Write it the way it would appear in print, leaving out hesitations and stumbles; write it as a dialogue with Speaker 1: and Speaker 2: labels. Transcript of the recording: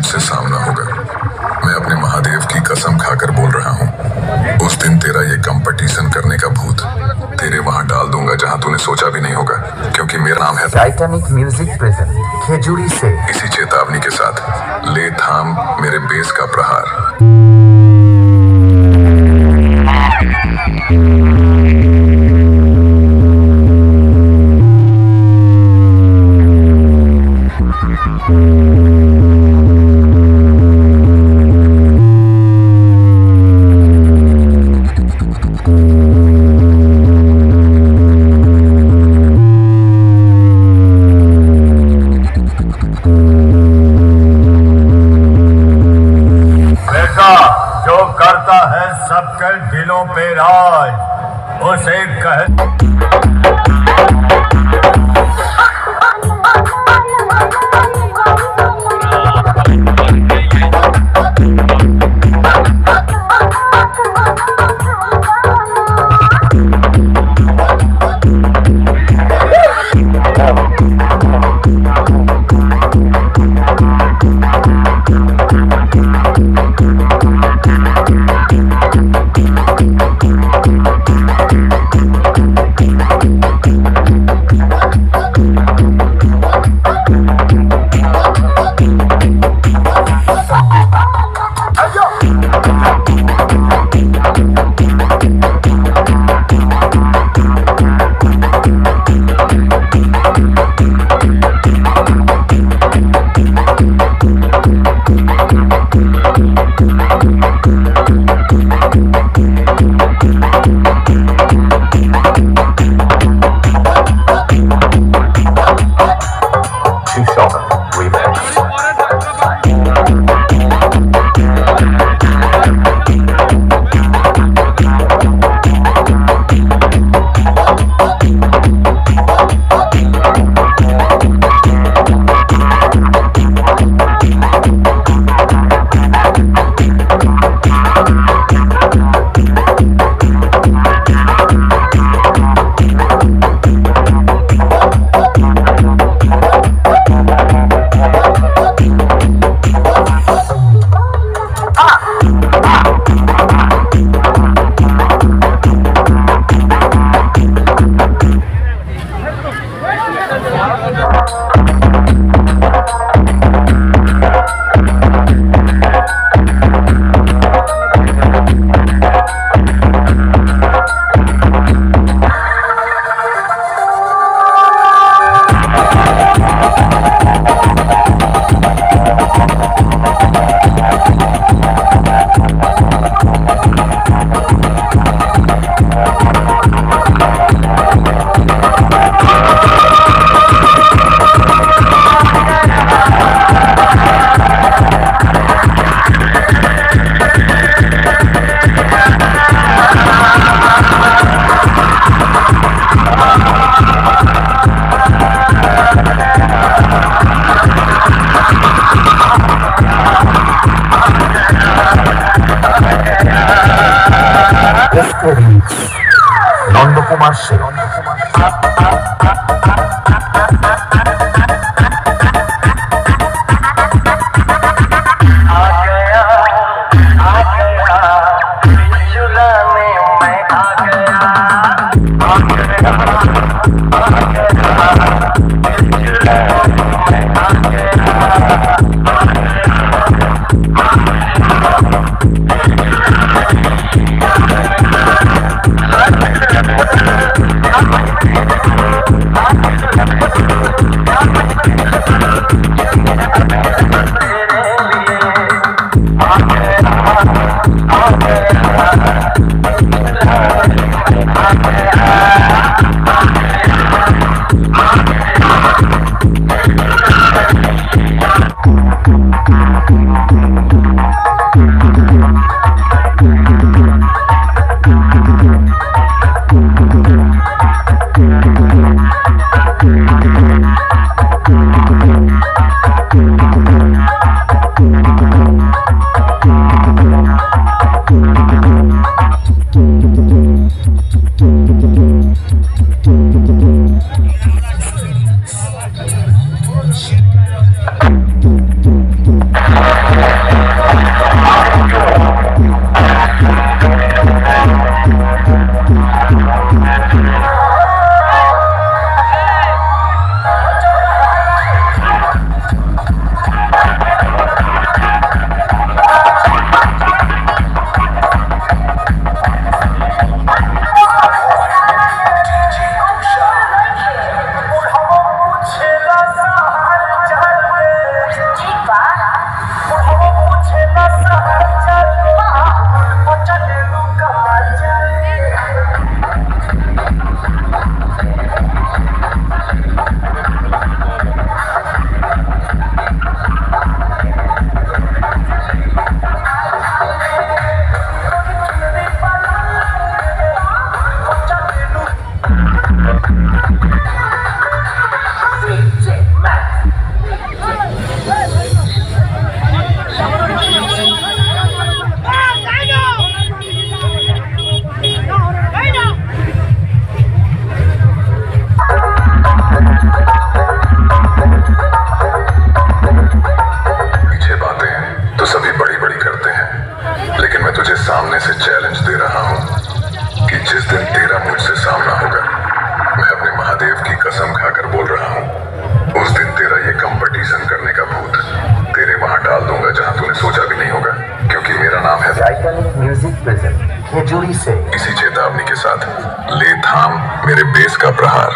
Speaker 1: मुझसे सामना होगा। मैं अपने महादेव की कसम खाकर बोल रहा हूँ, उस दिन तेरा ये कंपटीशन करने का भूत तेरे वहां डाल दूंगा जहां तूने सोचा भी नहीं होगा, क्योंकि मेरा नाम है
Speaker 2: टाइटैनिक म्यूजिक प्रेजेंट खेजूरी से।
Speaker 1: इसी चेतावनी के साथ ले थाम मेरे बेस का प्रहार।
Speaker 3: जो करता है सबके दिलों पे राज उसे
Speaker 2: नंदकुमार से
Speaker 1: सामने से चैलेंज दे रहा हूं कि जिस दिन तेरा मुझसे सामना होगा, मैं अपने महादेव की कसम खाकर बोल रहा हूं, उस दिन तेरा ये कंपटीशन करने का भूत तेरे वहां डाल दूंगा जहां तूने सोचा भी नहीं होगा, क्योंकि मेरा नाम है।
Speaker 2: टाइटैनिक म्यूजिक प्रेजेंट खेजूरी से।
Speaker 1: इसी चेतावनी के साथ ले थाम मेरे बेस का प्रहार।